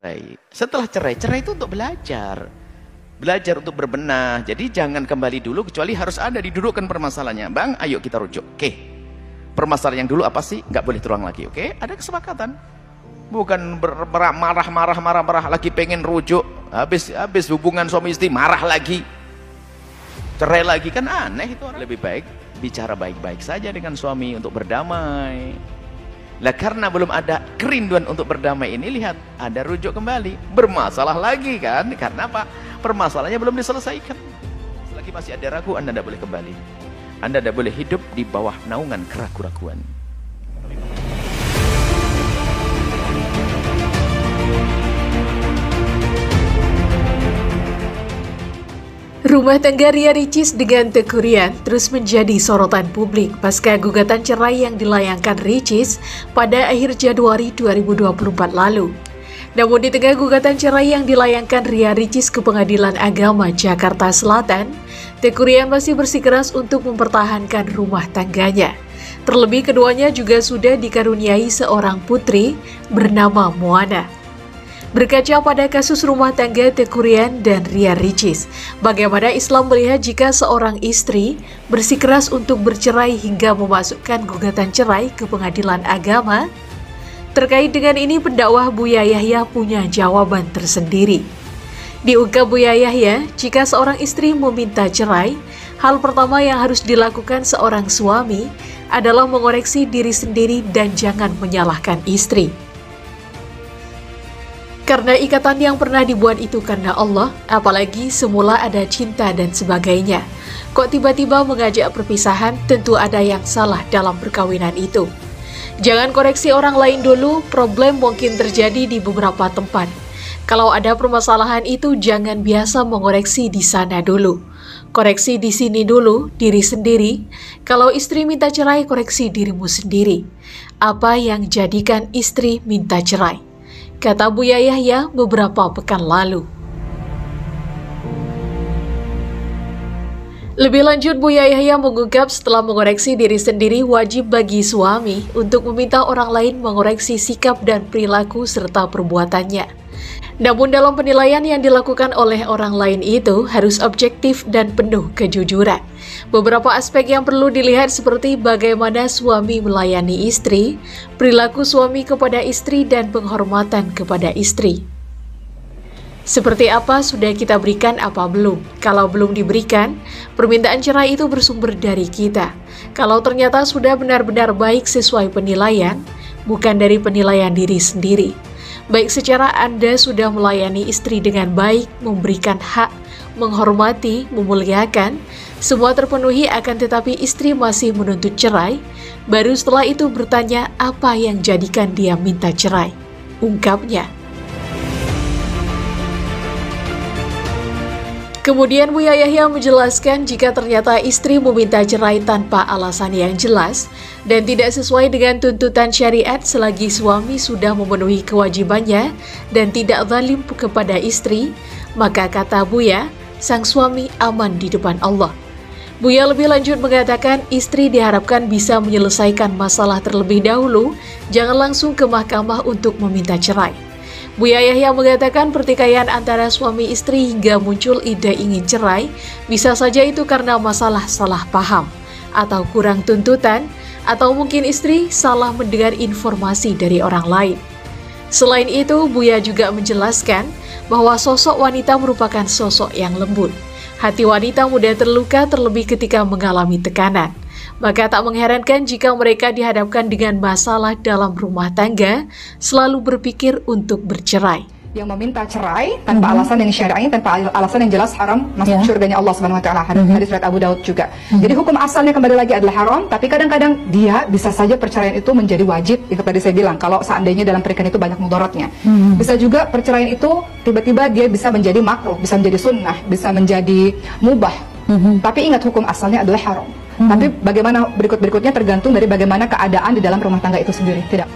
Setelah cerai itu untuk belajar. Belajar untuk berbenah. Jadi jangan kembali dulu, kecuali harus ada didudukkan permasalahannya. Bang, ayo kita rujuk. Oke. Permasalahan yang dulu apa sih? Nggak boleh terulang lagi. Oke, ada kesepakatan. Bukan marah lagi pengen rujuk. Habis hubungan suami istri marah lagi. Cerai lagi, kan aneh itu. Lebih baik bicara baik-baik saja dengan suami untuk berdamai. Lah karena belum ada kerinduan untuk berdamai ini, lihat ada rujuk kembali, bermasalah lagi kan? Karena apa? Permasalahannya belum diselesaikan. Selagi masih ada ragu, Anda tidak boleh kembali. Anda tidak boleh hidup di bawah naungan keraguan-keraguan. Rumah tangga Ria Ricis dengan Teuku Ryan terus menjadi sorotan publik pasca gugatan cerai yang dilayangkan Ricis pada akhir Januari 2024 lalu. Namun di tengah gugatan cerai yang dilayangkan Ria Ricis ke Pengadilan Agama Jakarta Selatan, Teuku Ryan masih bersikeras untuk mempertahankan rumah tangganya. Terlebih keduanya juga sudah dikaruniai seorang putri bernama Moana. Berkaca pada kasus rumah tangga Teuku Ryan dan Ria Ricis, bagaimana Islam melihat jika seorang istri bersikeras untuk bercerai hingga memasukkan gugatan cerai ke Pengadilan Agama? Terkait dengan ini, pendakwah Buya Yahya punya jawaban tersendiri. Diungkap Buya Yahya, jika seorang istri meminta cerai, hal pertama yang harus dilakukan seorang suami adalah mengoreksi diri sendiri dan jangan menyalahkan istri. Karena ikatan yang pernah dibuat itu karena Allah, apalagi semula ada cinta dan sebagainya. Kok tiba-tiba mengajak perpisahan, tentu ada yang salah dalam perkawinan itu. Jangan koreksi orang lain dulu, problem mungkin terjadi di beberapa tempat. Kalau ada permasalahan itu, jangan biasa mengoreksi di sana dulu. Koreksi di sini dulu, diri sendiri. Kalau istri minta cerai, koreksi dirimu sendiri. Apa yang jadikan istri minta cerai? Kata Buya Yahya beberapa pekan lalu. Lebih lanjut, Buya Yahya mengungkap setelah mengoreksi diri sendiri, wajib bagi suami untuk meminta orang lain mengoreksi sikap dan perilaku serta perbuatannya. Namun dalam penilaian yang dilakukan oleh orang lain itu harus objektif dan penuh kejujuran. Beberapa aspek yang perlu dilihat seperti bagaimana suami melayani istri, perilaku suami kepada istri dan penghormatan kepada istri. Seperti apa sudah kita berikan, apa belum? Kalau belum diberikan, permintaan cerai itu bersumber dari kita. Kalau ternyata sudah benar-benar baik sesuai penilaian, bukan dari penilaian diri sendiri. Baik secara Anda sudah melayani istri dengan baik, memberikan hak, menghormati, memuliakan, semua terpenuhi, akan tetapi istri masih menuntut cerai, baru setelah itu bertanya apa yang jadikan dia minta cerai. Ungkapnya. Kemudian Buya Yahya menjelaskan jika ternyata istri meminta cerai tanpa alasan yang jelas dan tidak sesuai dengan tuntutan syariat selagi suami sudah memenuhi kewajibannya dan tidak zalim kepada istri, maka kata Buya, sang suami aman di depan Allah. Buya lebih lanjut mengatakan istri diharapkan bisa menyelesaikan masalah terlebih dahulu, jangan langsung ke mahkamah untuk meminta cerai. Buya Yahya mengatakan pertikaian antara suami istri hingga muncul ide ingin cerai, bisa saja itu karena masalah salah paham, atau kurang tuntutan, atau mungkin istri salah mendengar informasi dari orang lain. Selain itu, Buya juga menjelaskan bahwa sosok wanita merupakan sosok yang lembut. Hati wanita mudah terluka terlebih ketika mengalami tekanan. Maka tak mengherankan jika mereka dihadapkan dengan masalah dalam rumah tangga, selalu berpikir untuk bercerai. Yang meminta cerai tanpa alasan yang syar'i, tanpa alasan yang jelas haram masuk surganya Allah Subhanahu wa taala. Hadis riwayat Abu Daud juga. Jadi hukum asalnya kembali lagi adalah haram, tapi kadang-kadang dia bisa saja perceraian itu menjadi wajib. Itu tadi saya bilang, kalau seandainya dalam pernikahan itu banyak mudaratnya. Bisa juga perceraian itu tiba-tiba dia bisa menjadi makruh, bisa menjadi sunnah, bisa menjadi mubah. Tapi ingat, hukum asalnya adalah haram. Tapi bagaimana berikutnya tergantung dari bagaimana keadaan di dalam rumah tangga itu sendiri. Tidak.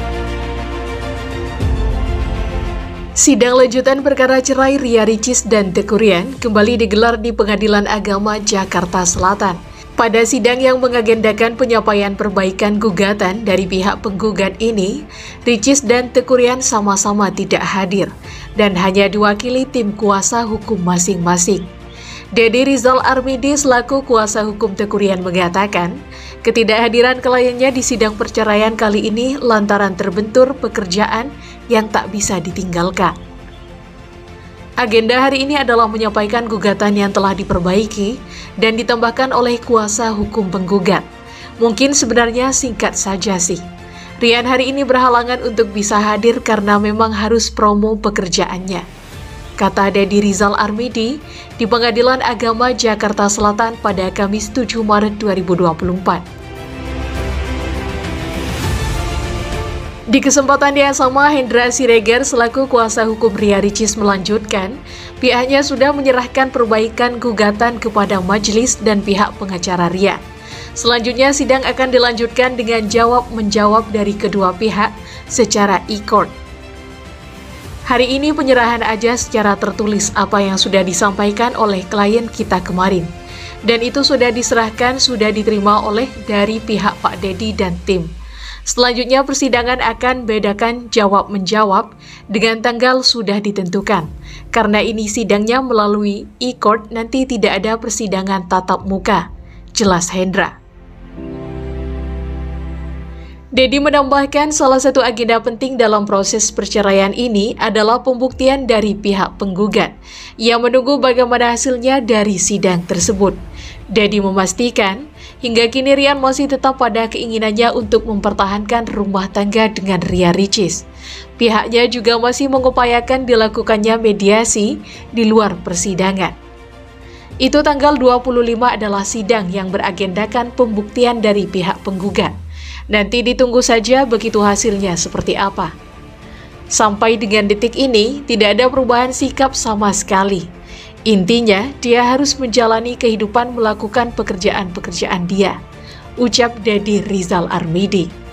Sidang lanjutan perkara cerai Ria Ricis dan Teuku Ryan kembali digelar di Pengadilan Agama Jakarta Selatan. Pada sidang yang mengagendakan penyampaian perbaikan gugatan dari pihak penggugat ini, Ricis dan Teuku Ryan sama-sama tidak hadir dan hanya diwakili tim kuasa hukum masing-masing. Deddy Rizal Armidi selaku kuasa hukum Teuku Ryan mengatakan, ketidakhadiran kliennya di sidang perceraian kali ini lantaran terbentur pekerjaan yang tak bisa ditinggalkan. Agenda hari ini adalah menyampaikan gugatan yang telah diperbaiki dan ditambahkan oleh kuasa hukum penggugat. Mungkin sebenarnya singkat saja sih. Ryan hari ini berhalangan untuk bisa hadir karena memang harus promo pekerjaannya, kata Deddy Rizal Armidi di Pengadilan Agama Jakarta Selatan pada Kamis 7 Maret 2024. Di kesempatan yang sama, Hendra Siregar selaku kuasa hukum Ria Ricis melanjutkan, pihaknya sudah menyerahkan perbaikan gugatan kepada majelis dan pihak pengacara Ria. Selanjutnya, sidang akan dilanjutkan dengan jawab-menjawab dari kedua pihak secara e-court. Hari ini penyerahan aja secara tertulis apa yang sudah disampaikan oleh klien kita kemarin. Dan itu sudah diserahkan, sudah diterima oleh dari pihak Pak Deddy dan tim. Selanjutnya persidangan akan bedakan jawab-menjawab dengan tanggal sudah ditentukan. Karena ini sidangnya melalui e-court, nanti tidak ada persidangan tatap muka, jelas Hendra. Deddy menambahkan salah satu agenda penting dalam proses perceraian ini adalah pembuktian dari pihak penggugat. Ia menunggu bagaimana hasilnya dari sidang tersebut. Deddy memastikan, hingga kini Ryan masih tetap pada keinginannya untuk mempertahankan rumah tangga dengan Ria Ricis. Pihaknya juga masih mengupayakan dilakukannya mediasi di luar persidangan. Itu tanggal 25 adalah sidang yang beragendakan pembuktian dari pihak penggugat. Nanti ditunggu saja begitu hasilnya seperti apa. Sampai dengan detik ini, tidak ada perubahan sikap sama sekali. Intinya, dia harus menjalani kehidupan melakukan pekerjaan-pekerjaan dia, ucap Deddy Rizal Armidi.